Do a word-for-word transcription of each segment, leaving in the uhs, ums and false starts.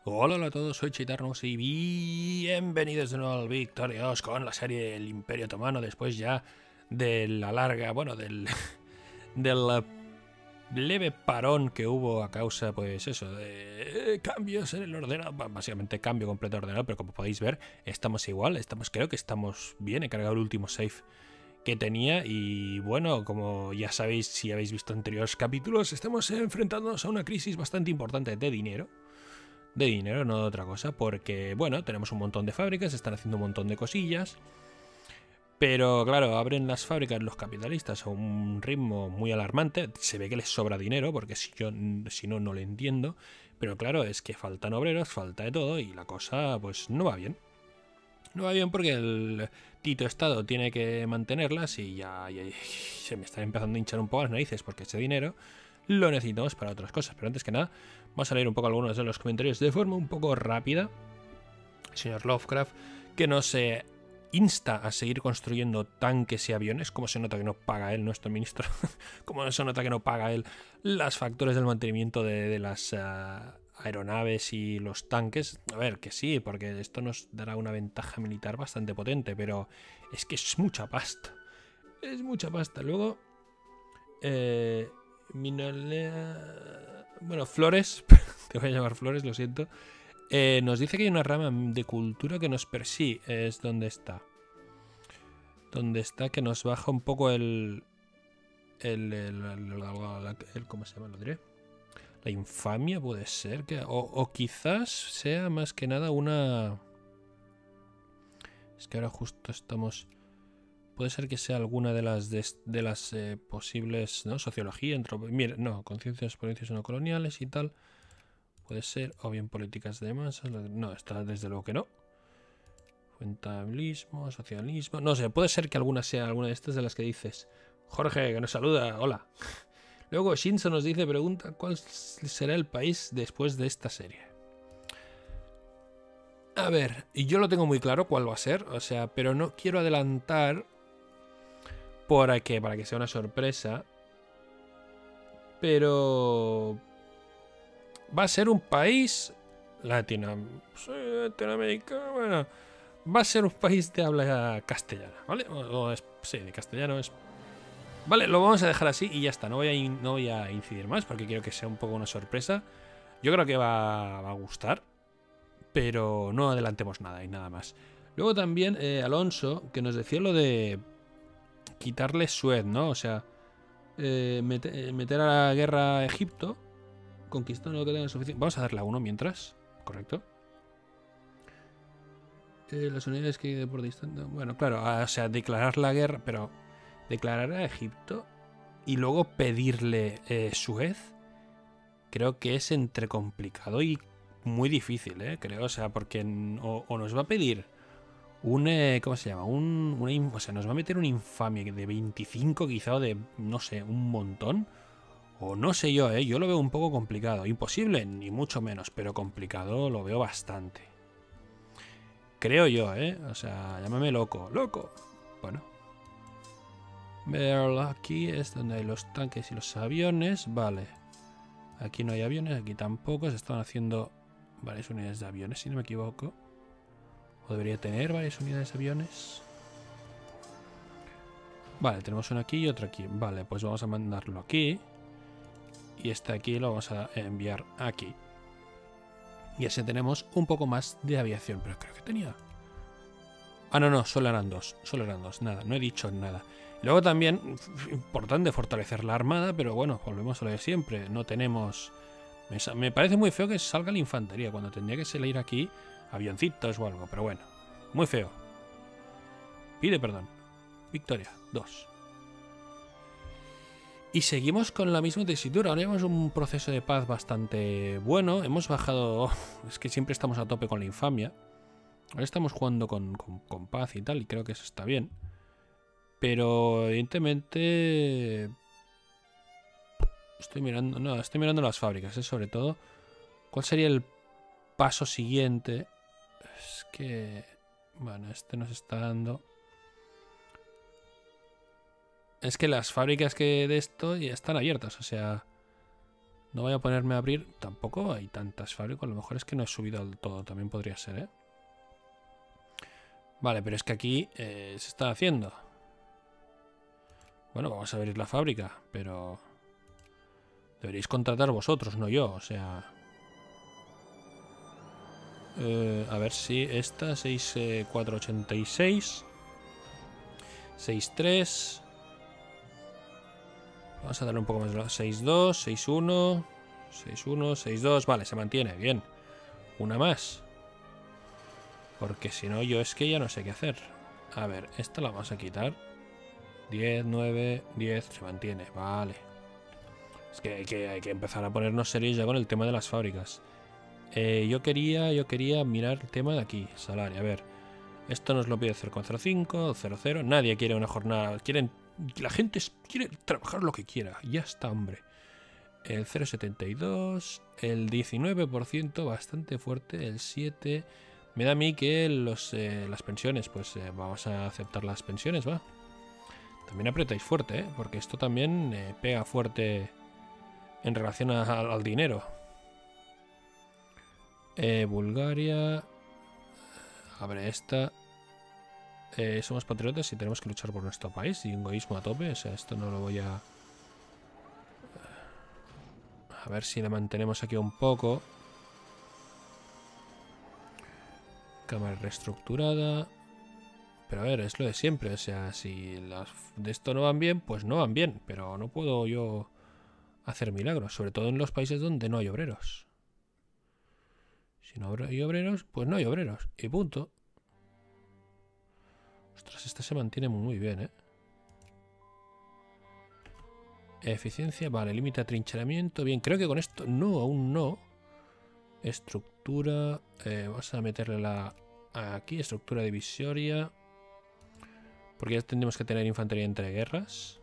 Hola, hola a todos, soy Chitarnos y bienvenidos de nuevo al Victorious con la serie El Imperio Otomano, después ya de la larga, bueno, del, del leve parón que hubo a causa, pues eso, de cambios en el ordenador, básicamente cambio completo de ordenador, pero como podéis ver, estamos igual, estamos, creo que estamos bien, he cargado el último save que tenía y bueno, como ya sabéis si habéis visto anteriores capítulos, estamos enfrentándonos a una crisis bastante importante de dinero. De dinero, no de otra cosa, porque, bueno, tenemos un montón de fábricas, están haciendo un montón de cosillas, pero claro, abren las fábricas los capitalistas a un ritmo muy alarmante, se ve que les sobra dinero, porque si yo, si no, no lo entiendo, pero claro, es que faltan obreros, falta de todo, y la cosa, pues, no va bien. No va bien porque el Tito Estado tiene que mantenerlas y ya, ya, ya se me están empezando a hinchar un poco las narices porque ese dinero lo necesitamos para otras cosas. Pero antes que nada, vamos a leer un poco algunos de los comentarios de forma un poco rápida. El señor Lovecraft, que nos eh, insta a seguir construyendo tanques y aviones. Como se nota que no paga él, nuestro ministro. Como se nota que no paga él las facturas del mantenimiento de, de las uh, aeronaves y los tanques. A ver, que sí, porque esto nos dará una ventaja militar bastante potente, pero es que es mucha pasta. Es mucha pasta. Luego... Eh, Minolea... Bueno, Flores, te voy a llamar Flores, lo siento. Eh, nos dice que hay una rama de cultura que nos persigue. Es donde está. Donde está que nos baja un poco el... El... el, el, el, el ¿Cómo se llama? Lo diré. La infamia puede ser. Que, o, o quizás sea más que nada una... Es que ahora justo estamos... Puede ser que sea alguna de las de, de las eh, posibles, ¿no? Sociología, mira, no, conciencias, provincias no coloniales y tal. Puede ser, o bien políticas de masas. No, está desde luego que no. Cuentabilismo, socialismo. No sé, puede ser que alguna sea alguna de estas de las que dices. Jorge, que nos saluda, hola. Luego Shinzo nos dice, pregunta, ¿cuál será el país después de esta serie? A ver, y yo lo tengo muy claro cuál va a ser, o sea, pero no quiero adelantar. Para que, para que sea una sorpresa. Pero... Va a ser un país... Latino... Sí, Latinoamérica... Bueno... Va a ser un país de habla castellana, ¿vale? O, o es, sí, de castellano es... Vale, lo vamos a dejar así y ya está. No voy, a in, no voy a incidir más porque quiero que sea un poco una sorpresa. Yo creo que va, va a gustar. Pero no adelantemos nada y nada más. Luego también eh, Alonso, que nos decía lo de... quitarle Suez, ¿no? O sea... Eh, meter, meter a la guerra a Egipto, conquistando lo que tengan suficiente. Vamos a darle a uno mientras, correcto. Eh, las unidades que por distancia. Bueno, claro, o sea, declarar la guerra, pero declarar a Egipto y luego pedirle eh, Suez, creo que es entre complicado y muy difícil, ¿eh? Creo, o sea, porque o, o nos va a pedir un, eh, ¿cómo se llama? Un, una, o sea, nos va a meter una infamia de veinticinco quizá o de, no sé, un montón. O no sé yo, ¿eh? Yo lo veo un poco complicado. Imposible, ni mucho menos, pero complicado lo veo bastante. Creo yo, ¿eh? O sea, llámame loco. ¡Loco! Bueno. Verlo aquí es donde hay los tanques y los aviones. Vale. Aquí no hay aviones, aquí tampoco. Se están haciendo varias unidades de aviones, si no me equivoco. O debería tener varias unidades de aviones. Vale, tenemos uno aquí y otro aquí. Vale, pues vamos a mandarlo aquí. Y este aquí lo vamos a enviar aquí. Y así tenemos un poco más de aviación. Pero creo que tenía... Ah, no, no, solo eran dos. Solo eran dos, nada, no he dicho nada. Y luego también, importante fortalecer la armada, pero bueno, volvemos a lo de siempre. No tenemos... Me, me parece muy feo que salga la infantería, cuando tendría que salir aquí avioncitos o algo, pero bueno. Muy feo. Pide perdón. Victoria, dos. Y seguimos con la misma tesitura. Ahora llevamos un proceso de paz bastante bueno. Hemos bajado... Es que siempre estamos a tope con la infamia. Ahora estamos jugando con, con, con paz y tal, y creo que eso está bien. Pero, evidentemente... Estoy mirando... No, estoy mirando las fábricas, ¿eh? Sobre todo. ¿Cuál sería el paso siguiente? Es que... Bueno, este nos está dando... Es que las fábricas que de esto ya están abiertas, o sea... No voy a ponerme a abrir. Tampoco hay tantas fábricas. A lo mejor es que no he subido del todo. También podría ser, ¿eh? Vale, pero es que aquí eh, se está haciendo. Bueno, vamos a abrir la fábrica, pero... deberéis contratar vosotros, no yo, o sea... Eh, a ver si esta, seis cuatro ochenta y seis. seis tres. Vamos a darle un poco más de... seis dos, seis uno, seis uno, seis dos. Vale, se mantiene, bien. Una más. Porque si no, yo es que ya no sé qué hacer. A ver, esta la vamos a quitar. diez, nueve, diez. Se mantiene, vale. Es que hay que, hay que empezar a ponernos serios ya con el tema de las fábricas. Eh, yo quería yo quería mirar el tema de aquí. Salario, a ver. Esto nos lo pide cero coma cero cinco, cero coma cero. Nadie quiere una jornada. Quieren, la gente quiere trabajar lo que quiera. Ya está, hombre. El cero coma setenta y dos. El diecinueve por ciento, bastante fuerte. El siete por ciento. Me da a mí que los, eh, las pensiones, pues eh, vamos a aceptar las pensiones, va. También apretáis fuerte, ¿eh? Porque esto también eh, pega fuerte en relación a, a, al dinero. Eh, Bulgaria. Abre esta. Eh, somos patriotas y tenemos que luchar por nuestro país. Y egoísmo a tope. O sea, esto no lo voy a... A ver si la mantenemos aquí un poco. Cámara reestructurada. Pero a ver, es lo de siempre. O sea, si las de esto no van bien, pues no van bien. Pero no puedo yo hacer milagros. Sobre todo en los países donde no hay obreros. Si no hay obreros, pues no hay obreros. Y punto. Ostras, esta se mantiene muy bien, ¿eh? Eficiencia, vale. Límite de atrincheramiento. Bien, creo que con esto no, aún no. Estructura. Eh, vamos a meterle la... Aquí, estructura divisoria. Porque ya tendremos que tener infantería entre guerras.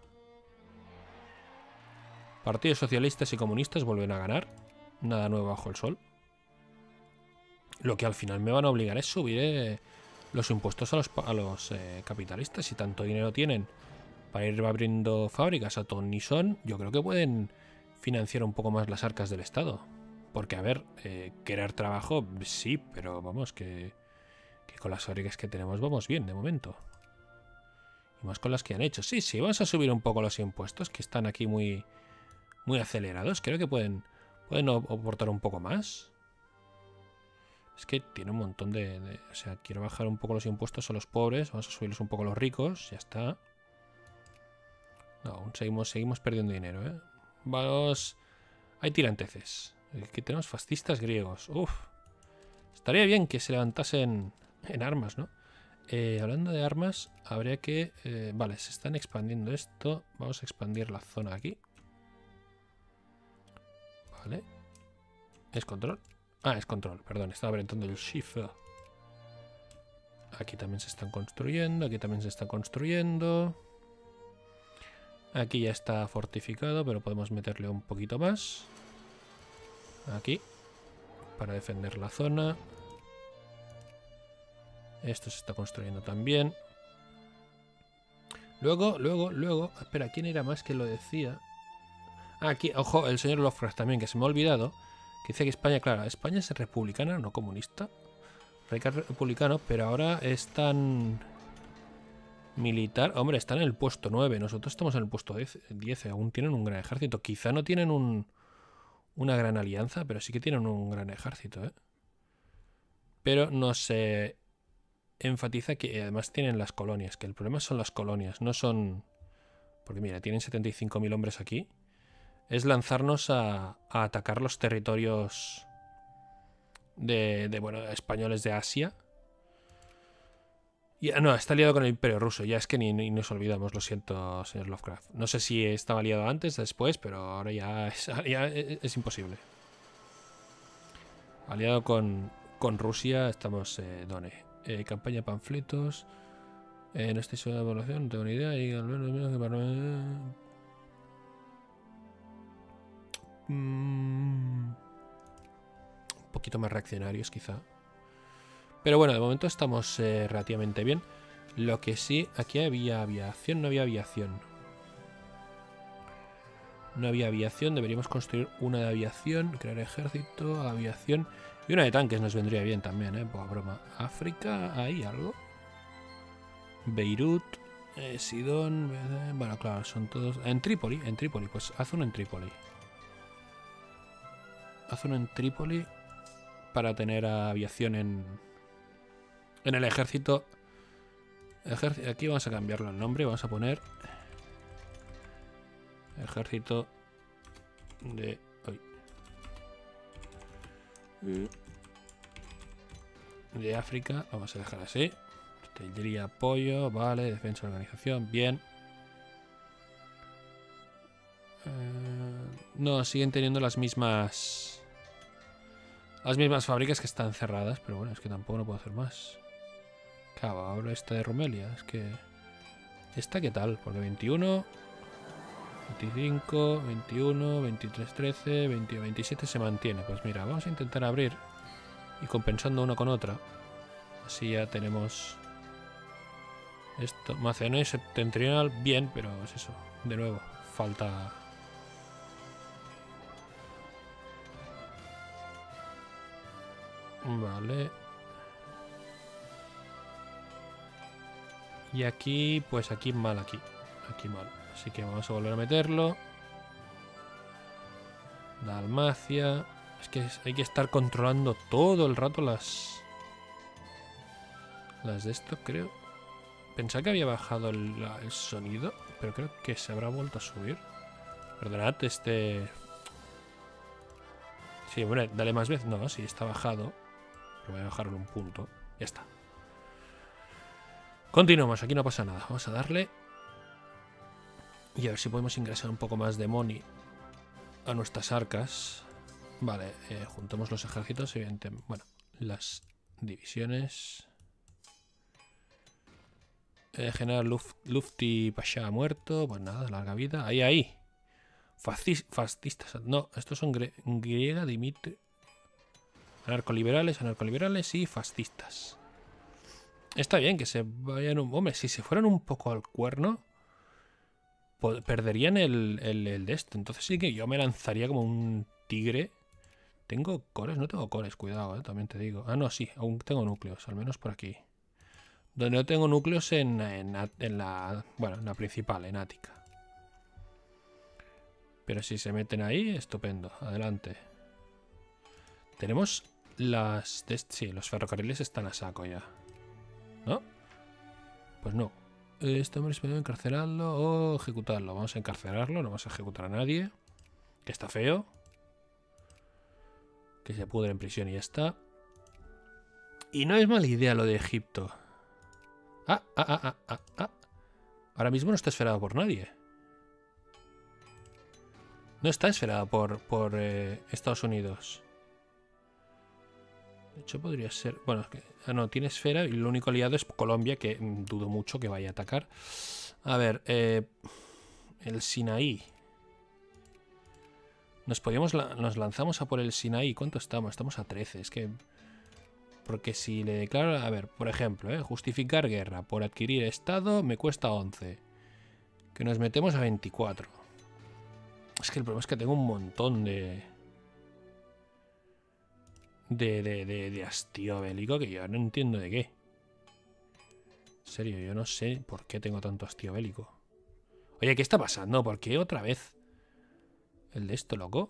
Partidos socialistas y comunistas vuelven a ganar. Nada nuevo bajo el sol. Lo que al final me van a obligar es subir eh, los impuestos a los, a los eh, capitalistas. Si tanto dinero tienen para ir abriendo fábricas a ton ni son, yo creo que pueden financiar un poco más las arcas del Estado. Porque, a ver, eh, querer trabajo, sí, pero vamos, que, que con las fábricas que tenemos vamos bien de momento. Y más con las que han hecho. Sí, sí, vamos a subir un poco los impuestos, que están aquí muy, muy acelerados. Creo que pueden, pueden aportar un poco más. Es que tiene un montón de, de... O sea, quiero bajar un poco los impuestos a los pobres. Vamos a subirlos un poco a los ricos. Ya está. No, aún seguimos, seguimos perdiendo dinero, ¿eh? Vamos... Hay tiranteces. Aquí tenemos fascistas griegos. Uf. Estaría bien que se levantasen en armas, ¿no? Eh, hablando de armas, habría que... Eh, vale, se están expandiendo esto. Vamos a expandir la zona aquí. Vale. ¿Es control? Ah, es control, perdón. Estaba apretando el shift. Aquí también se están construyendo. Aquí también se está construyendo. Aquí ya está fortificado, pero podemos meterle un poquito más. Aquí. Para defender la zona. Esto se está construyendo también. Luego, luego, luego... Espera, ¿quién era más que lo decía? Ah, aquí, ojo, el señor Lovecraft también, que se me ha olvidado. Que dice que España, claro, España es republicana, no comunista. Republicano, pero ahora es tan... militar. Hombre, están en el puesto nueve. Nosotros estamos en el puesto diez. Aún tienen un gran ejército. Quizá no tienen un, una gran alianza, pero sí que tienen un gran ejército, ¿eh? Pero no se enfatiza que además tienen las colonias. Que el problema son las colonias, no son... Porque mira, tienen setenta y cinco mil hombres aquí. Es lanzarnos a, a atacar los territorios de, de, bueno, españoles de Asia. Y, no, está liado con el Imperio Ruso. Ya es que ni, ni nos olvidamos, lo siento, señor Lovecraft. No sé si estaba liado antes, después, pero ahora ya es, ya es, es imposible. Aliado con, con Rusia, estamos... Eh, ¿dónde? Eh, campaña de panfletos. Eh, en esta historia de población, no tengo ni idea. Y al menos, menos que para... Mm, un poquito más reaccionarios, quizá. Pero bueno, de momento estamos eh, relativamente bien. Lo que sí, aquí había aviación, no había aviación. No había aviación, deberíamos construir una de aviación, crear ejército, aviación y una de tanques nos vendría bien también, ¿eh? Poca broma. África, ¿hay algo? Beirut, eh, Sidón, eh, bueno, claro, son todos... En Trípoli, en Trípoli, pues haz uno en Trípoli. Haz uno en Trípoli para tener aviación en, en el ejército. Ejército. Aquí vamos a cambiarlo el nombre, vamos a poner ejército de... Uy, de África, vamos a dejar así. Artillería, apoyo, vale, defensa, organización, bien. Eh, no, siguen teniendo las mismas... Las mismas fábricas que están cerradas, pero bueno, es que tampoco no puedo hacer más. Claro, ahora esta de Rumelia, es que... ¿Esta qué tal? Porque veintiuno, veinticinco, veintiuno, veintitrés, trece, veinte, veintisiete se mantiene. Pues mira, vamos a intentar abrir y compensando una con otra. Así ya tenemos... Esto, Macedonia septentrional, bien, pero es eso. De nuevo, falta... Vale. Y aquí, pues aquí mal, aquí. Aquí mal. Así que vamos a volver a meterlo. Dalmacia. Es que hay que estar controlando todo el rato las... Las de esto, creo. Pensaba que había bajado el, la, el sonido, pero creo que se habrá vuelto a subir. Perdonad, este... Sí, bueno, dale más veces. No, sí, está bajado. Pero voy a bajarlo un punto. Ya está. Continuamos, aquí no pasa nada. Vamos a darle. Y a ver si podemos ingresar un poco más de money a nuestras arcas. Vale, eh, juntemos los ejércitos, evidentemente. Bueno, las divisiones. Eh, General Luft, Lufti Pasha ha muerto. Pues nada, larga vida. Ahí, ahí. Fascis, fascistas. No, estos son gre griega, Dimitri. Anarcoliberales, anarcoliberales y fascistas. Está bien que se vayan un... Hombre, si se fueran un poco al cuerno, perderían el, el, el de este. Entonces sí que yo me lanzaría como un tigre. ¿Tengo cores? No tengo cores, cuidado, eh, también te digo. Ah, no, sí, aún tengo núcleos, al menos por aquí. Donde no tengo núcleos en, en, en la... Bueno, en la principal, en Ática. Pero si se meten ahí, estupendo. Adelante. Tenemos las... De, sí, los ferrocarriles están a saco ya. ¿No? Pues no. Este hombre es encarcelarlo o ejecutarlo. Vamos a encarcelarlo, no vamos a ejecutar a nadie. Que está feo. Que se pudre en prisión y ya está. Y no es mala idea lo de Egipto. Ah, ah, ah, ah, ah, ah. Ahora mismo no está esferado por nadie. No está esferado por, por eh, Estados Unidos. De hecho podría ser... Bueno, es que... Ah, no, tiene esfera y lo único aliado es Colombia, que mm, dudo mucho que vaya a atacar. A ver, eh, el Sinaí. Nos podíamos la nos lanzamos a por el Sinaí. ¿Cuánto estamos? Estamos a trece. Es que... Porque si le declaro... A ver, por ejemplo, eh, justificar guerra por adquirir estado me cuesta once. Que nos metemos a veinticuatro. Es que el problema es que tengo un montón de... De, de, de, de hastío bélico que yo no entiendo de qué. En serio, yo no sé por qué tengo tanto hastío bélico. Oye, ¿qué está pasando? ¿Por qué otra vez el de esto, loco?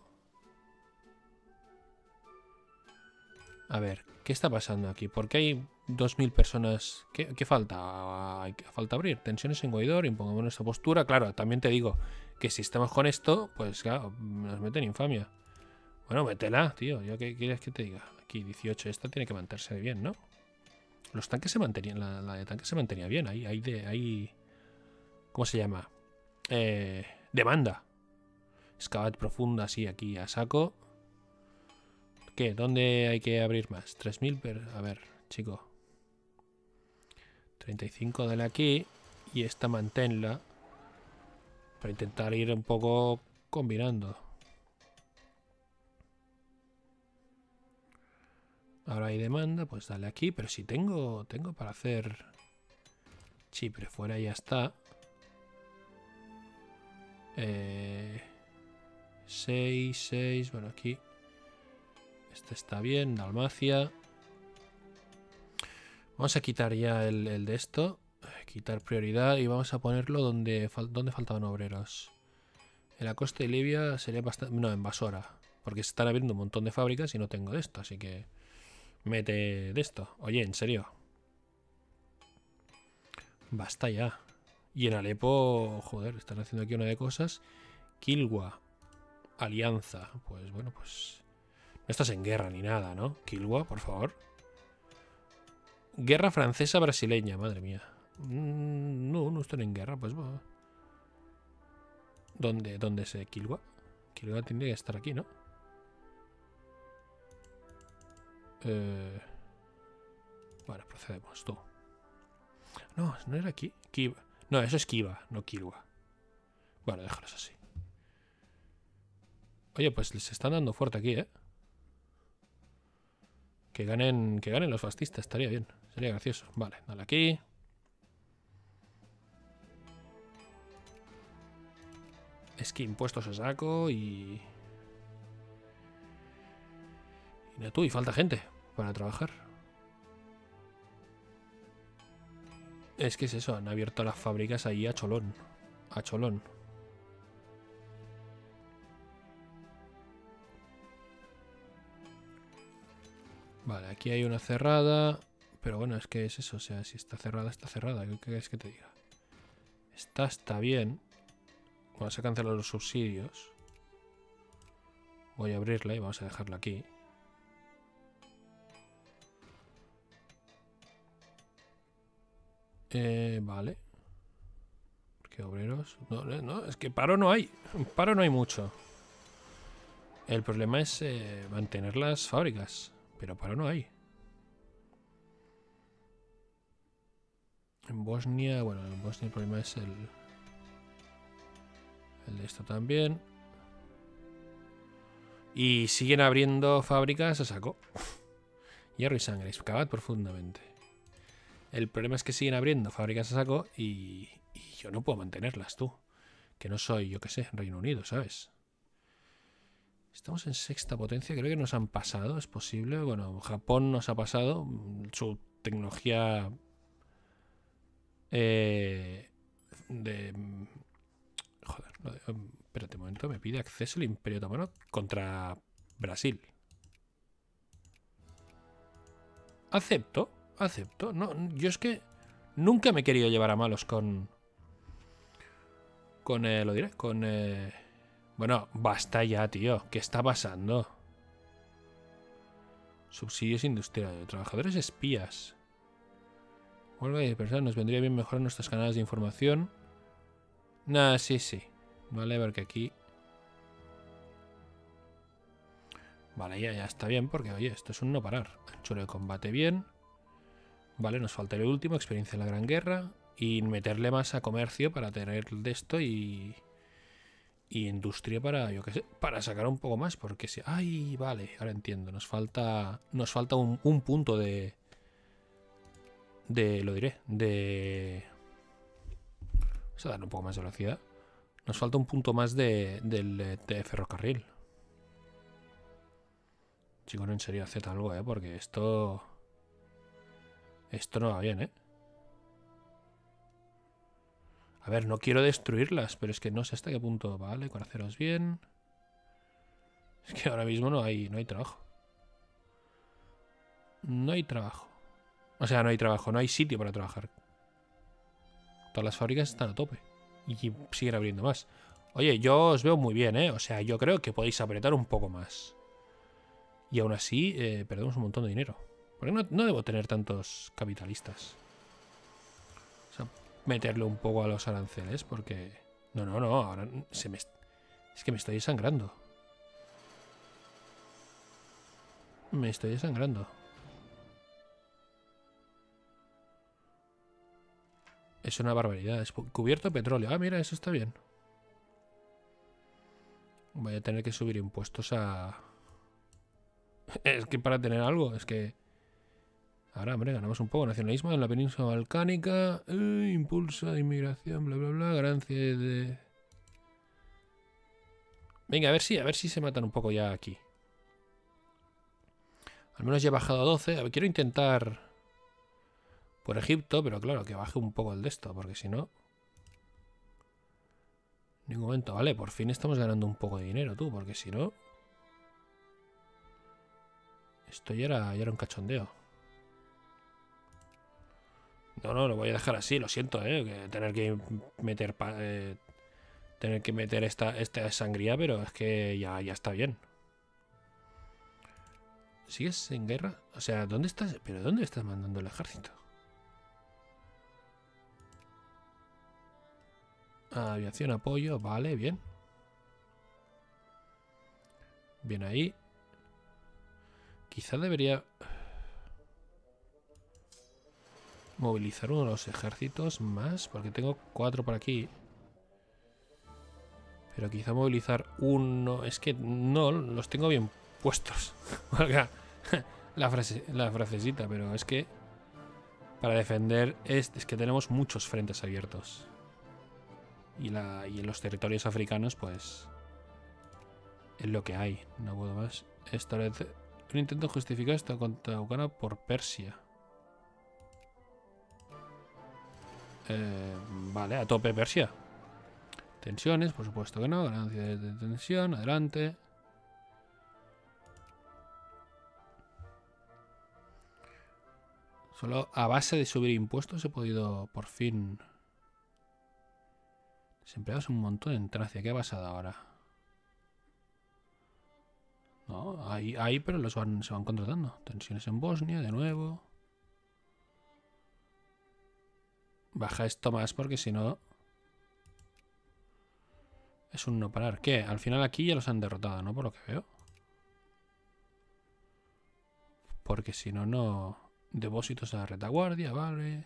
A ver, ¿qué está pasando aquí? ¿Por qué hay dos mil personas? ¿Qué, qué falta? Hay, falta abrir tensiones en Guaidó, impongamos nuestra postura. Claro, también te digo que si estamos con esto, pues claro, nos meten infamia. Bueno, métela, tío. ¿Yo qué quieres que te diga? Aquí dieciocho. Esta tiene que mantenerse bien, ¿no? Los tanques se mantenían... La, la de tanques se mantenía bien. Ahí, ahí de... Ahí, ¿cómo se llama? Eh, demanda. Excavat profunda, sí, aquí a saco. ¿Qué? ¿Dónde hay que abrir más? tres mil, pero... A ver, chico. treinta y cinco dale aquí. Y esta manténla. Para intentar ir un poco combinando. Ahora hay demanda, pues dale aquí. Pero si tengo, tengo para hacer Chipre fuera, ya está. Eh, seis, seis. Bueno, aquí. Este está bien. Dalmacia. Vamos a quitar ya el, el de esto. Quitar prioridad y vamos a ponerlo donde, fal donde faltaban obreros. En la costa de Libia sería bastante... No, en Basora. Porque se están abriendo un montón de fábricas y no tengo de esto. Así que mete de esto. Oye, en serio. Basta ya. Y en Alepo, joder, están haciendo aquí una de cosas. Kilwa. Alianza. Pues bueno, pues... No estás en guerra ni nada, ¿no? Kilwa, por favor. Guerra francesa-brasileña, madre mía. Mm, no, no están en guerra, pues bueno. ¿Dónde, dónde es Kilwa? Kilwa tendría que estar aquí, ¿no? Eh... Vale, procedemos, tú. No, no era aquí. Kiva. No, eso es Kiva, no Kilwa. Bueno, déjalos así. Oye, pues les están dando fuerte aquí, ¿eh? Que ganen, que ganen los fascistas, estaría bien. Sería gracioso. Vale, dale aquí. Es que impuestos a saco y... Y no tú, y falta gente para trabajar. Es que es eso, han abierto las fábricas ahí a cholón. A cholón. Vale, aquí hay una cerrada. Pero bueno, es que es eso. O sea, si está cerrada, está cerrada. ¿Qué quieres que te diga? Esta está bien. Vamos a cancelar los subsidios. Voy a abrirla y vamos a dejarla aquí. Eh, vale. ¿Qué obreros? No, no, es que paro no hay. Paro no hay mucho. El problema es eh, mantener las fábricas. Pero paro no hay. En Bosnia, bueno, en Bosnia el problema es el... El de esto también. Y siguen abriendo fábricas a saco. Hierro y sangre, excavad profundamente. El problema es que siguen abriendo fábricas a saco y, y yo no puedo mantenerlas, tú. Que no soy, yo qué sé, Reino Unido, ¿sabes? Estamos en sexta potencia, creo que nos han pasado, es posible. Bueno, Japón nos ha pasado. Su tecnología eh, de... Joder, no, de, espérate un momento, me pide acceso al Imperio Otomano contra Brasil. Acepto, acepto. No, yo es que nunca me he querido llevar a malos con... Con, eh, lo diré, con... Eh, bueno, basta ya, tío. ¿Qué está pasando? Subsidios industriales, trabajadores espías. Huelga de personas, nos vendría bien mejorar nuestros canales de información. Nah, sí, sí. Vale, porque aquí... Vale, ya, ya está bien, porque, oye, esto es un no parar. Anchura de combate bien. Vale, nos falta el último, experiencia en la Gran Guerra. Y meterle más a comercio para tener de esto y... Y industria para, yo qué sé, para sacar un poco más, porque si... ¡Ay! Vale, ahora entiendo. Nos falta... Nos falta un, un punto de... De... Lo diré, de... Vamos a darle un poco más de velocidad. Nos falta un punto más de, de, de ferrocarril. Chicos, no, en serio, haced algo, ¿eh? Porque esto... Esto no va bien, ¿eh? A ver, no quiero destruirlas, pero es que no sé hasta qué punto. Vale, con haceros bien. Es que ahora mismo no hay, no hay trabajo. No hay trabajo. O sea, no hay trabajo, no hay sitio para trabajar. Todas las fábricas están a tope. Y siguen abriendo más. Oye, yo os veo muy bien, ¿eh? O sea, yo creo que podéis apretar un poco más. Y aún así, eh, perdemos un montón de dinero. Porque no, no debo tener tantos capitalistas. O sea, meterle un poco a los aranceles, porque... No, no, no, ahora se me... Es que me estoy desangrando. Me estoy desangrando. Es una barbaridad. Es cubierto de petróleo. Ah, mira, eso está bien. Voy a tener que subir impuestos a... Es que para tener algo, es que... Ahora, hombre, ganamos un poco. Nacionalismo en la península balcánica. Eh, impulsa de inmigración, bla, bla, bla. Ganancia de... Venga, a ver si, a ver si se matan un poco ya aquí. Al menos ya he bajado a doce. A ver, quiero intentar por Egipto, pero claro, que baje un poco el de esto, porque si no... En ningún momento, vale, por fin estamos ganando un poco de dinero, tú, porque si no... Esto ya era, ya era un cachondeo. No, no, lo voy a dejar así, lo siento, eh. Que tener que meter... Eh, tener que meter esta, esta sangría, pero es que ya, ya está bien. ¿Sigues en guerra? O sea, ¿dónde estás? ¿Pero dónde estás mandando el ejército? Aviación, apoyo, vale, bien. Bien ahí. Quizá debería movilizar uno de los ejércitos más, porque tengo cuatro por aquí. Pero quizá movilizar uno... Es que no, los tengo bien puestos. Valga la, frase, la frasecita, pero es que para defender es, es que tenemos muchos frentes abiertos. Y, la, y en los territorios africanos, pues... Es lo que hay. No puedo más. Establece... Un intento justificar esta contra Uganda por Persia. Eh, vale, a tope Persia. Tensiones, por supuesto que no. Ganancia de tensión, adelante. Solo a base de subir impuestos he podido por fin... Desempleados un montón en Tracia. ¿Qué ha pasado ahora? No, hay, hay pero los van, se van contratando. Tensiones en Bosnia, de nuevo. Baja esto más porque si no... Es un no parar. ¿Qué? Al final aquí ya los han derrotado, ¿no? Por lo que veo. Porque si no, no... Depósitos a la retaguardia, vale.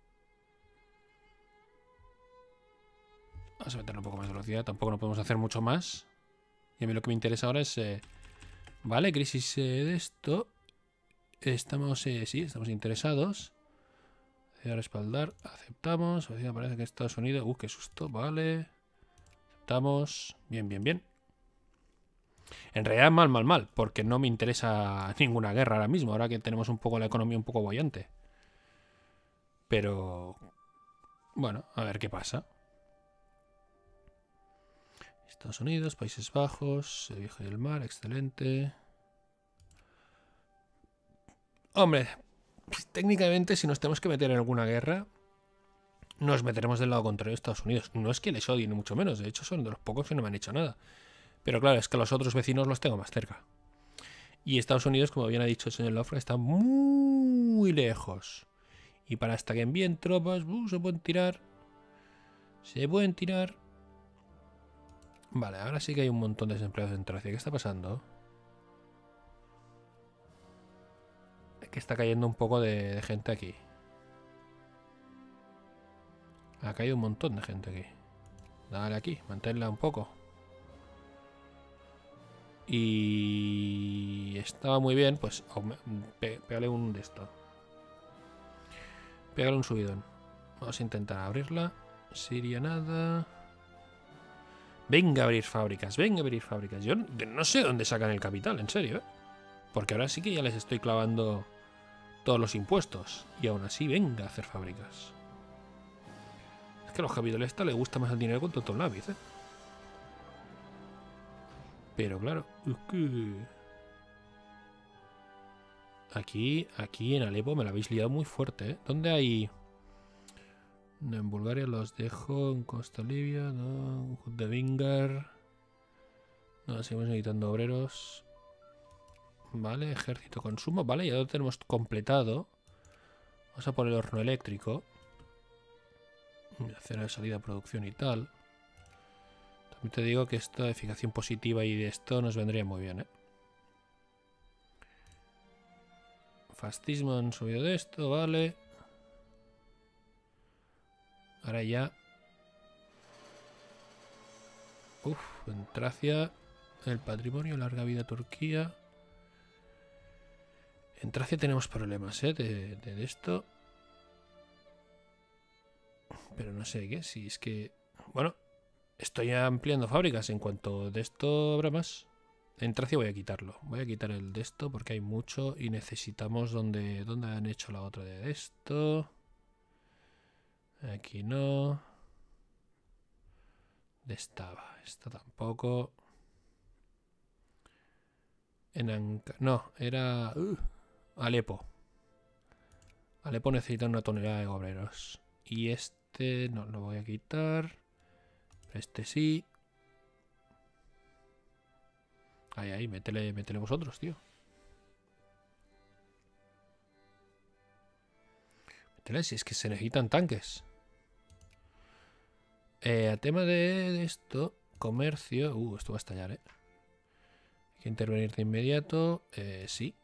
Vamos a meterle un poco más de velocidad. Tampoco no podemos hacer mucho más. Y a mí lo que me interesa ahora es... Eh... Vale, crisis eh, de esto. Estamos... Eh, sí, estamos interesados. A respaldar. Aceptamos. Parece que Estados Unidos... Uh, qué susto. Vale. Aceptamos. Bien, bien, bien. En realidad mal, mal, mal, porque no me interesa ninguna guerra ahora mismo, ahora que tenemos un poco la economía un poco boyante. Pero... Bueno, a ver qué pasa. Estados Unidos, Países Bajos, el Viejo y el Mar, excelente. Hombre, técnicamente si nos tenemos que meter en alguna guerra, nos meteremos del lado contrario de Estados Unidos. No es que les odie, ni mucho menos, de hecho son de los pocos que no me han hecho nada. Pero claro, es que los otros vecinos los tengo más cerca. Y Estados Unidos, como bien ha dicho el señor Lofra, está muy lejos. Y para hasta que envíen tropas, uh, se pueden tirar. Se pueden tirar. Vale, ahora sí que hay un montón de desempleados en Tracia. ¿Qué está pasando? Es que está cayendo un poco de, de gente aquí. Ha caído un montón de gente aquí. Dale aquí, manténla un poco. Y estaba muy bien, pues pe pégale un de esto. Pégale un subidón. Vamos a intentar abrirla. Siria nada. Venga a abrir fábricas, venga a abrir fábricas. Yo no sé dónde sacan el capital, en serio, ¿eh? Porque ahora sí que ya les estoy clavando todos los impuestos. Y aún así, venga a hacer fábricas. Es que a los capitalistas les gusta más el dinero con tonto lápiz, ¿eh? Pero claro, es que... Aquí, aquí en Alepo me la habéis liado muy fuerte, ¿eh? ¿Dónde hay...? En Bulgaria los dejo, en Costa Libia, no, de Vingar. No, seguimos necesitando obreros. Vale, ejército, consumo. Vale, ya lo tenemos completado. Vamos a poner el horno eléctrico. Hacer la salida, producción y tal. También te digo que esta edificación positiva y de esto nos vendría muy bien, ¿eh? Fascismo han subido de esto, vale. Ahora ya. Uf, en Tracia. El patrimonio, larga vida Turquía. En Tracia tenemos problemas, ¿eh? De, de, de esto. Pero no sé qué, si es que... Bueno, Estoy ampliando fábricas. En cuanto de esto habrá más. En Tracia voy a quitarlo. Voy a quitar el de esto porque hay mucho y necesitamos donde, donde han hecho la otra de esto. Aquí no. De esta va. Esta tampoco. En Anca... No, era... Uh, Alepo. Alepo necesita una tonelada de obreros. Y este no lo voy a quitar. Este sí. Ahí, ahí, métele, métele vosotros, tío. Métele, si es que se necesitan tanques. Eh, a tema de, de esto, comercio... Uh, esto va a estallar, ¿eh? Hay que intervenir de inmediato. Eh, sí.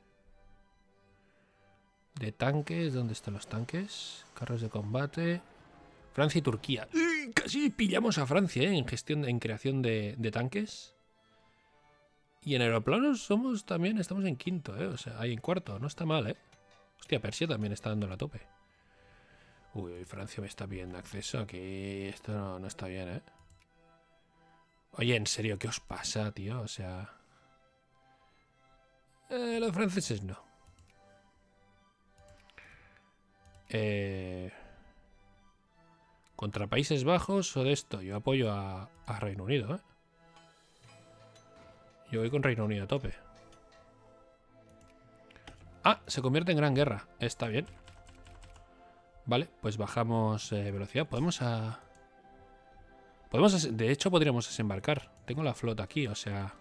De tanques, ¿dónde están los tanques? Carros de combate. Francia y Turquía. ¡Uy! Casi pillamos a Francia, ¿eh? En gestión, en creación de, de tanques. Y en aeroplanos somos también, estamos en quinto, ¿eh? O sea, ahí en cuarto, no está mal, ¿eh? Hostia, Persia también está dando la tope. Uy, Francia me está pidiendo acceso aquí. Esto no, no está bien, ¿eh? Oye, en serio, ¿qué os pasa, tío? O sea... Eh, los franceses no. Eh... ¿Contra Países Bajos o de esto? Yo apoyo a, a Reino Unido, ¿eh? Yo voy con Reino Unido a tope. Ah, se convierte en gran guerra. Está bien. Vale, pues bajamos eh, velocidad. Podemos a... Podemos... De hecho, podríamos desembarcar. Tengo la flota aquí, o sea...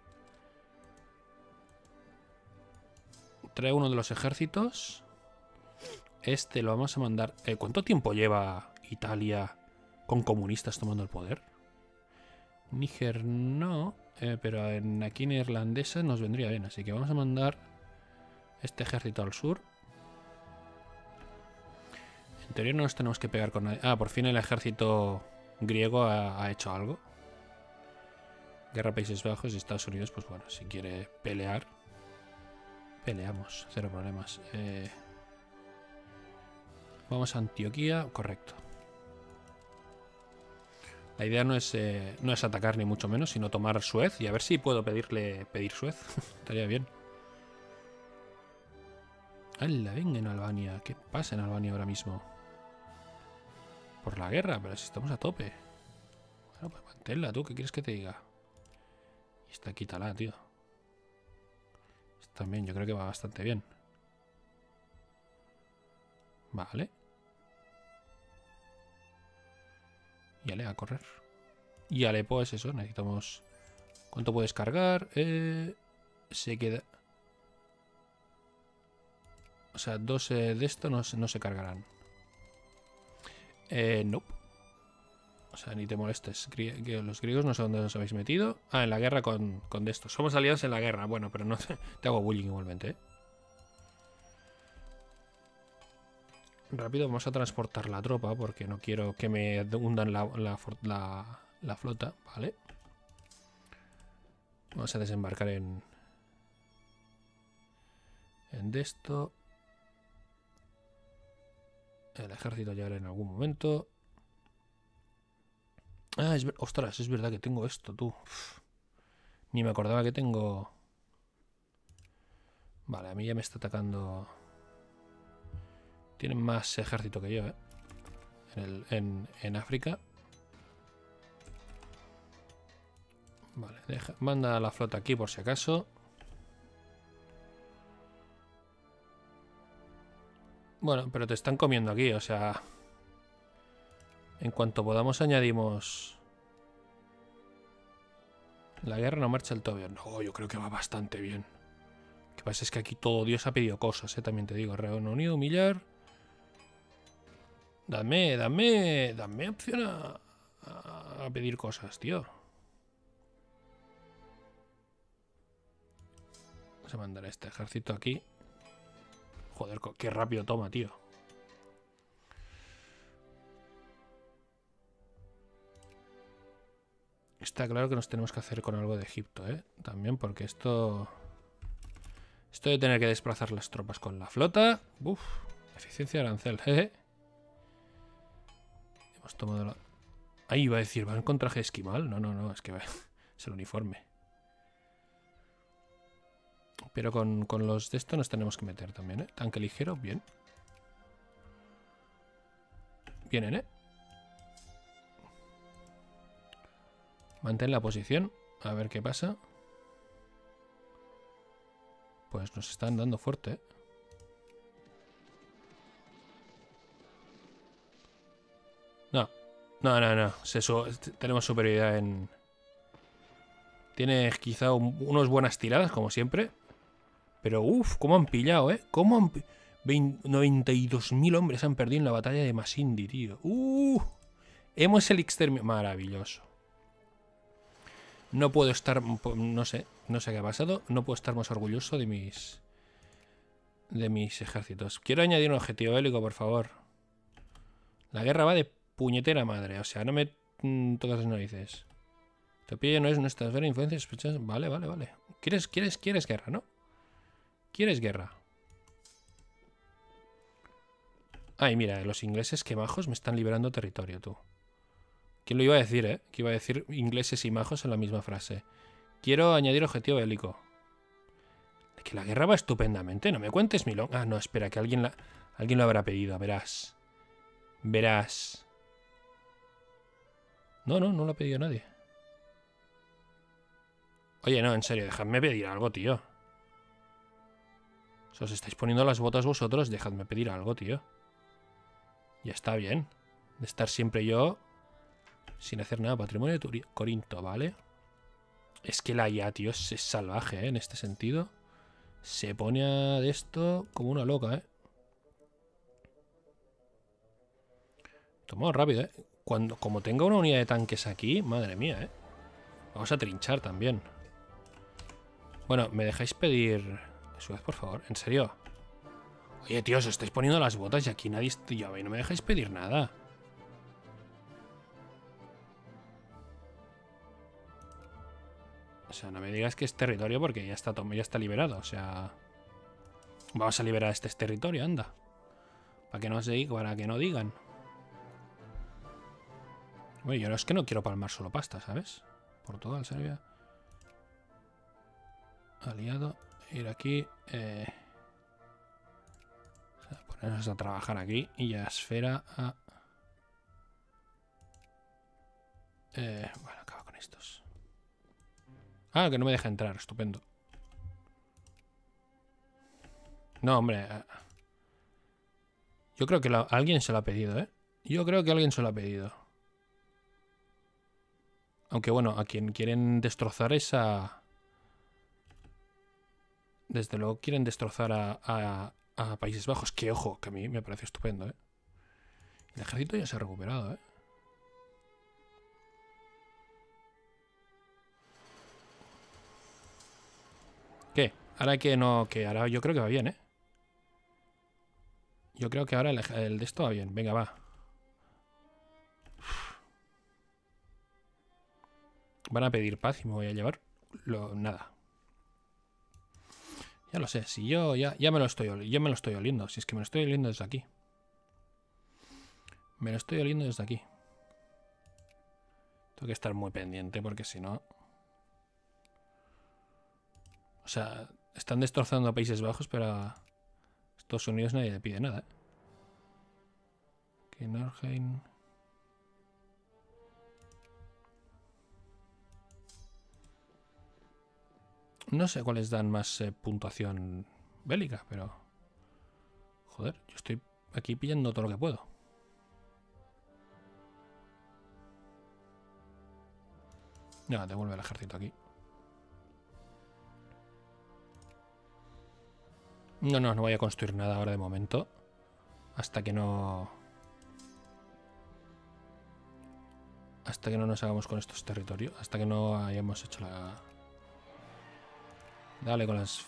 Trae uno de los ejércitos. Este lo vamos a mandar... Eh, ¿Cuánto tiempo lleva Italia con comunistas tomando el poder? Níger no... Eh, pero en aquí en irlandesa nos vendría bien. Así que vamos a mandar este ejército al sur. En teoría no nos tenemos que pegar con nadie. Ah, por fin el ejército griego ha, ha hecho algo. Guerra Países Bajos y Estados Unidos, pues bueno, si quiere pelear, peleamos, cero problemas. Eh, vamos a Antioquía, correcto. La idea no es, eh, no es atacar ni mucho menos, sino tomar Suez y a ver si puedo pedirle pedir Suez. Estaría bien. ¡Hala, venga en Albania! ¿Qué pasa en Albania ahora mismo? Por la guerra, pero si estamos a tope. Bueno, pues manténla tú, ¿qué quieres que te diga? Y esta quítala, tío. Esta también, yo creo que va bastante bien. Vale. Y ale, a correr. Y Alepo es eso, necesitamos... ¿Cuánto puedes cargar? Eh, se queda... O sea, dos eh, de esto no, no se cargarán. Eh, no. O sea, ni te molestes. Grie los griegos no sé dónde os habéis metido. Ah, en la guerra con, con de estos. Somos aliados en la guerra. Bueno, pero no te, te hago bullying igualmente, ¿eh? Rápido, vamos a transportar la tropa porque no quiero que me hundan la, la, la, la flota, ¿vale? Vamos a desembarcar en... En de esto. El ejército llegará en algún momento. Ah, es ver... Ostras, es verdad que tengo esto, tú. Uf. Ni me acordaba que tengo... Vale, a mí ya me está atacando... Tienen más ejército que yo, ¿eh? En, el, en, en África. Vale, deja, manda la flota aquí por si acaso. Bueno, pero te están comiendo aquí, o sea... En cuanto podamos añadimos... La guerra no marcha del todo bien. No, yo creo que va bastante bien. Lo que pasa es que aquí todo Dios ha pedido cosas, ¿eh? También te digo. Reino Unido, humillar... Dame, dame, dame opción a, a pedir cosas, tío. Vamos a mandar a este ejército aquí. Joder, qué rápido toma, tío. Está claro que nos tenemos que hacer con algo de Egipto, ¿eh? También porque esto... Esto de tener que desplazar las tropas con la flota... Uf, eficiencia de arancel, jeje. Hemos tomado la... Ahí iba a decir, ¿van con traje de esquimal? No, no, no, es que va, es el uniforme. Pero con, con los de esto nos tenemos que meter también, ¿eh? Tanque ligero, bien. Vienen, ¿eh? Mantén la posición. A ver qué pasa. Pues nos están dando fuerte, ¿eh? No. No, no, no. Se su tenemos superioridad en... Tiene quizá un, unas buenas tiradas, como siempre. Pero uff, cómo han pillado, ¿eh? Cómo han... noventa y dos mil hombres han perdido en la batalla de Masindi, tío. Uh, hemos el exterminio. Maravilloso. No puedo estar... No sé. No sé qué ha pasado. No puedo estar más orgulloso de mis... De mis ejércitos. Quiero añadir un objetivo bélico, por favor. La guerra va de puñetera madre. O sea, no me mmm, tocas las narices. Topilla no es nuestra esfera de influencia sospechosa. Vale, vale, vale. ¿Quieres, quieres, quieres guerra, no? ¿Quieres guerra? Ay, mira, los ingleses, que majos, me están liberando territorio, tú. ¿Quién lo iba a decir, eh? Que iba a decir ingleses y majos en la misma frase. Quiero añadir objetivo bélico. Que la guerra va estupendamente. No me cuentes milón. Ah, no, espera, que alguien, la... alguien lo habrá pedido. Verás. Verás. No, no, no lo ha pedido nadie. Oye, no, en serio, dejadme pedir algo, tío. Si os estáis poniendo las botas vosotros, dejadme pedir algo, tío. Ya está bien. De estar siempre yo sin hacer nada. Patrimonio de Corinto, ¿vale? Es que la I A, tío, es, es salvaje, ¿eh? En este sentido. Se pone a de esto como una loca, ¿eh? Tomamos rápido, ¿eh? Cuando, como tenga una unidad de tanques aquí, madre mía, ¿eh? Vamos a trinchar también. Bueno, ¿me dejáis pedir... Subed, por favor? ¿En serio? Oye, tío, os estáis poniendo las botas y aquí nadie... Tío, no me dejáis pedir nada. O sea, no me digas que es territorio porque ya está, ya está liberado. O sea... Vamos a liberar este territorio, anda. Para que no se diga, para que no digan. Oye, yo no es que no quiero palmar solo pasta, ¿sabes? Portugal, Serbia... Aliado, ir aquí, eh, o sea, ponernos a trabajar aquí y ya esfera a... Eh, bueno, acaba con estos. Ah, que no me deja entrar, estupendo. No, hombre. Yo creo que la, alguien se lo ha pedido, ¿eh? Yo creo que alguien se lo ha pedido. Aunque bueno, a quien quieren destrozar es a... Desde luego quieren destrozar a, a, a Países Bajos. Que ojo, que a mí me parece estupendo, ¿eh? El ejército ya se ha recuperado, ¿eh? ¿Qué? Ahora que no... Que ahora yo creo que va bien, ¿eh? Yo creo que ahora el, el de esto va bien. Venga, va. Uf. Van a pedir paz y me voy a llevar lo, nada. Ya lo sé, si yo ya, ya me lo estoy yo me lo estoy oliendo. Si es que me lo estoy oliendo desde aquí. Me lo estoy oliendo desde aquí. Tengo que estar muy pendiente porque si no... O sea, están destrozando a Países Bajos, pero a Estados Unidos nadie le pide nada, ¿eh? Que Norheim... No sé cuáles dan más eh, puntuación bélica, pero... Joder, yo estoy aquí pillando todo lo que puedo. No, devuelve el ejército aquí. No, no, no voy a construir nada ahora de momento. Hasta que no... Hasta que no nos hagamos con estos territorios. Hasta que no hayamos hecho la... Dale con las...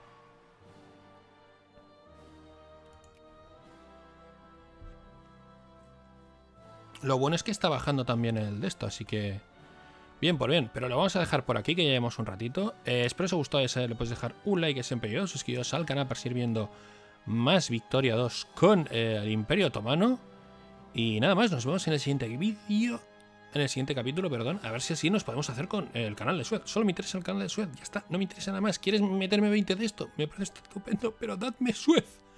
Lo bueno es que está bajando también el de esto, así que... Bien por bien, pero lo vamos a dejar por aquí, que ya llevamos un ratito. Eh, espero que os haya gustado, ese, le podéis dejar un like siempre yo, suscribiros al canal para seguir viendo más Victoria dos con eh, el Imperio Otomano. Y nada más, nos vemos en el siguiente vídeo. en el siguiente capítulo, perdón. A ver si así nos podemos hacer con el canal de Suez. Solo me interesa el canal de Suez, ya está. No me interesa nada más. ¿Quieres meterme veinte de esto? Me parece estupendo, pero dadme Suez.